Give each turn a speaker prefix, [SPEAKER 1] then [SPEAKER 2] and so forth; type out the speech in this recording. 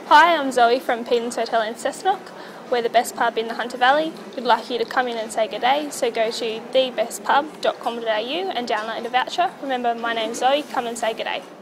[SPEAKER 1] Hi, I'm Zoe from Pedens Hotel Cessnock. We're the best pub in the Hunter Valley. We'd like you to come in and say good day, so go to thebestpub.com.au and download a voucher. Remember, my name's Zoe, come and say good day.